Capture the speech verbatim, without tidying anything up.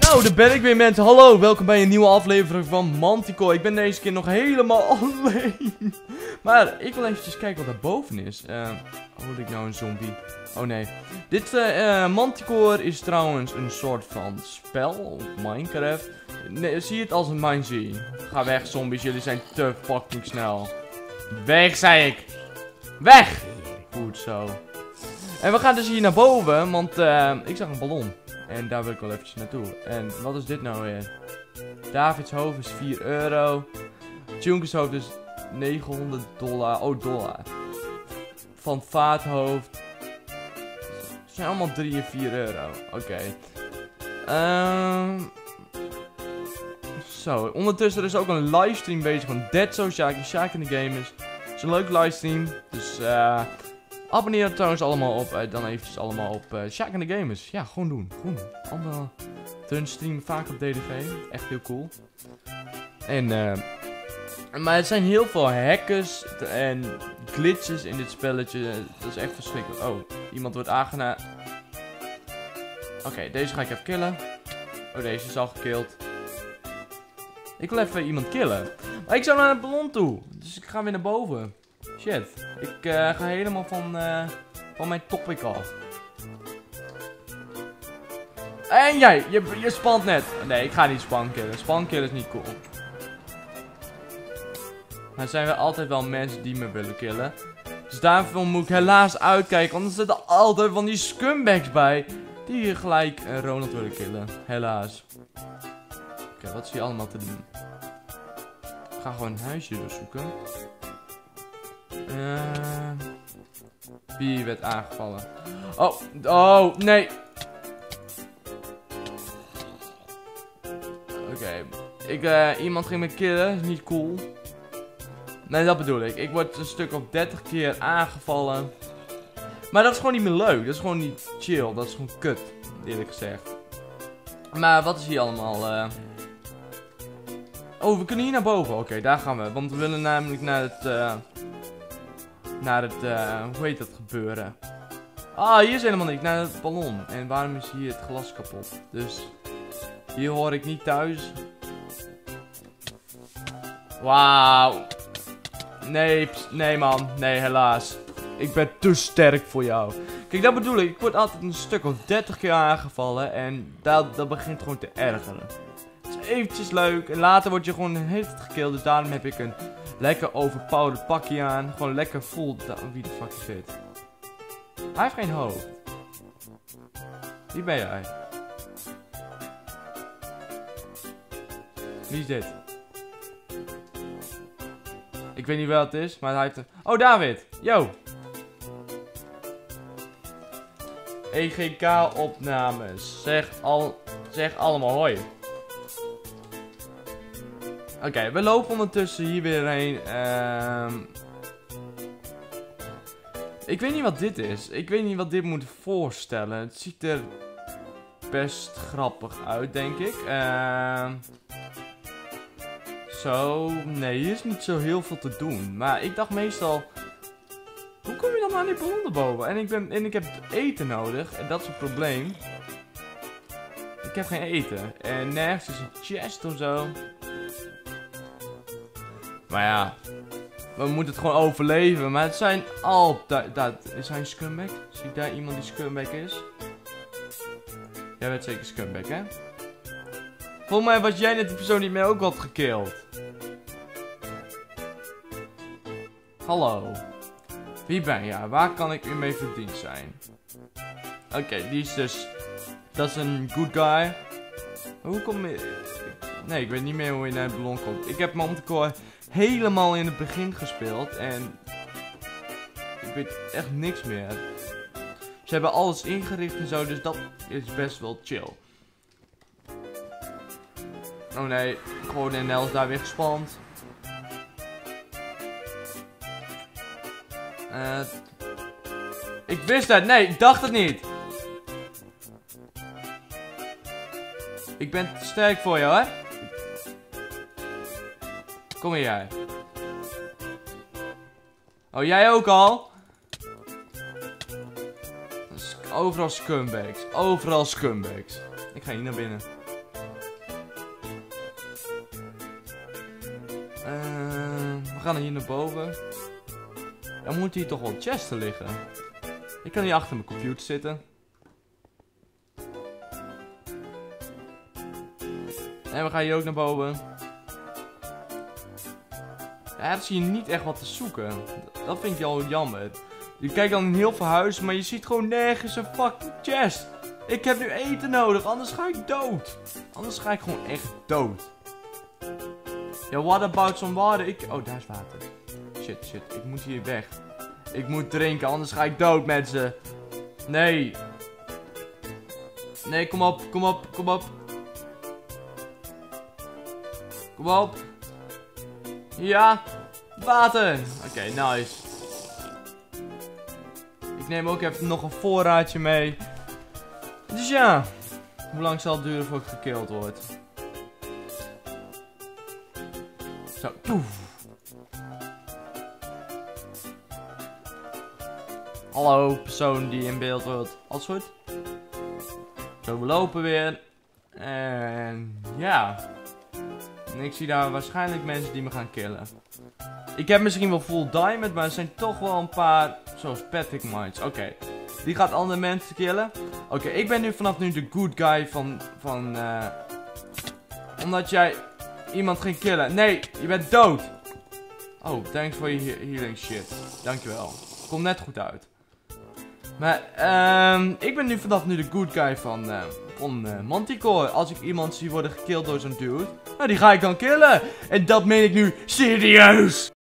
Nou, daar ben ik weer mensen. Hallo, welkom bij een nieuwe aflevering van Manticore. Ik ben deze keer nog helemaal alleen. Maar ik wil eventjes kijken wat daar boven is. Uh, Hoor ik nou een zombie? Oh nee. Dit uh, uh, Manticore is trouwens een soort van spel op Minecraft. Nee, zie het als een mine. Ga weg zombies, jullie zijn te fucking snel. Weg zei ik. Weg! Goed zo. En we gaan dus hier naar boven, want uh, ik zag een ballon. En daar wil ik wel eventjes naartoe. En wat is dit nou weer? Davids hoofd is vier euro. Junkers hoofd is negenhonderd dollar. Oh, dollar. Van vaathoofd. Het zijn allemaal drie en vier euro. Oké. Okay. Um, zo, ondertussen is ook een livestream bezig van Dead So Shaki, Shaki in the Gamers. Het is een leuke livestream. Dus eh... Uh, abonneer er trouwens allemaal op. Uh, dan eventjes allemaal op uh, Shaki in the Gamers. Ja, gewoon doen. Gewoon doen. Allemaal. Hun streamen vaak op D D V. Echt heel cool. En eh... Uh, maar het zijn heel veel hackers en glitches in dit spelletje. Dat is echt verschrikkelijk. Oh, iemand wordt aangena... Oké, okay, deze ga ik even killen. Oh, deze is al gekild. Ik wil even iemand killen. Maar ik zou naar de ballon toe. Dus ik ga weer naar boven. Shit. Ik uh, ga helemaal van, uh, van mijn topic af. En jij, je, je spant net. Nee, ik ga niet span killen. Span killen is niet cool. Maar er zijn wel altijd wel mensen die me willen killen. Dus daarvoor moet ik helaas uitkijken. Want er zitten altijd van die scumbags bij. Die hier gelijk uh, Ronald willen killen. Helaas. Oké, okay, wat is hier allemaal te doen? Ik ga gewoon een huisje zoeken. Uh, wie werd aangevallen? Oh, oh, nee. Oké, okay. ik, uh, iemand ging me killen, is niet cool. Nee, dat bedoel ik. Ik word een stuk of dertig keer aangevallen. Maar dat is gewoon niet meer leuk. Dat is gewoon niet chill. Dat is gewoon kut, eerlijk gezegd. Maar wat is hier allemaal? Uh... Oh, we kunnen hier naar boven. Oké, okay, daar gaan we. Want we willen namelijk naar het... Uh... Naar het, uh, hoe heet dat gebeuren? Ah, hier is helemaal niet. Naar het ballon. En waarom is hier het glas kapot? Dus, hier hoor ik niet thuis. Wauw. Nee, nee man. Nee, helaas. Ik ben te sterk voor jou. Kijk, dat bedoel ik. Ik word altijd een stuk of dertig keer aangevallen. En dat, dat begint gewoon te ergeren. Het is eventjes leuk. En later word je gewoon een hele tijd gekilld. Dus daarom heb ik een... lekker overpowered pakje aan. Gewoon lekker full. Wie de fuck is dit? Hij heeft geen hoofd. Wie ben jij? Wie is dit? Ik weet niet wel het is, maar hij heeft een... Oh, David! Yo! E G K opnames. Zeg, al... zeg allemaal hoi. Oké, okay, we lopen ondertussen hier weer heen. Um... Ik weet niet wat dit is. Ik weet niet wat dit moet voorstellen. Het ziet er best grappig uit, denk ik. Uh... Zo, nee, hier is niet zo heel veel te doen. Maar ik dacht meestal... Hoe kom je dan aan die ballon erboven? En ik, ben, en ik heb eten nodig. En dat is een probleem. Ik heb geen eten. En nergens is een chest of zo. Maar ja, we moeten het gewoon overleven. Maar het zijn altijd... Dat, is hij een scumbag? Zie ik daar iemand die scumbag is? Jij bent zeker scumbag, hè? Volgens mij was jij net die persoon die mij ook had gekild. Hallo. Wie ben jij? Waar kan ik u mee verdiend zijn? Oké, okay, die is dus... Dat is een good guy. Hoe kom je... Nee, ik weet niet meer hoe je naar het ballon komt. Ik heb Manticore helemaal in het begin gespeeld. En... Ik weet echt niks meer. Ze hebben alles ingericht en zo, dus dat is best wel chill. Oh nee, gewoon N L is daar weer gespand. Uh, ik wist het, nee, ik dacht het niet. Ik ben te sterk voor jou, hè? Kom hier, jij. Oh, jij ook al? Overal scumbags. Overal scumbags. Ik ga hier naar binnen. we gaan hier naar boven. Dan moet hier toch wel chesten liggen. Ik kan hier achter mijn computer zitten. En we gaan hier ook naar boven. Ja, er is hier niet echt wat te zoeken. Dat vind ik al jammer. Je kijkt dan in heel veel huizen, maar je ziet gewoon nergens een fucking chest. Ik heb nu eten nodig, anders ga ik dood. Anders ga ik gewoon echt dood. Ja, what about some water? Ik... Oh, daar is water. Shit, shit. Ik moet hier weg. Ik moet drinken, anders ga ik dood, mensen. Nee. Nee, kom op, kom op, kom op. Kom op. Ja. Water. Oké, okay, nice. Ik neem ook even nog een voorraadje mee. Dus ja. Hoe lang zal het duren voordat ik gekild word? Zo, poef. Hallo, persoon die in beeld wordt. Alles goed? Zo, we lopen weer. En ja. En ik zie daar waarschijnlijk mensen die me gaan killen. Ik heb misschien wel full diamond, maar er zijn toch wel een paar, zoals Patrick Mines. Oké, okay. Die gaat andere mensen killen. Oké, okay, ik ben nu vanaf nu de good guy van, van, uh, omdat jij iemand ging killen. Nee, je bent dood. Oh, thanks voor je healing shit. Dankjewel. Komt net goed uit. Maar, ehm, um, ik ben nu vanaf nu de good guy van, uh, van uh, Manticore. Als ik iemand zie worden gekilld door zo'n dude, nou die ga ik dan killen. En dat meen ik nu serieus.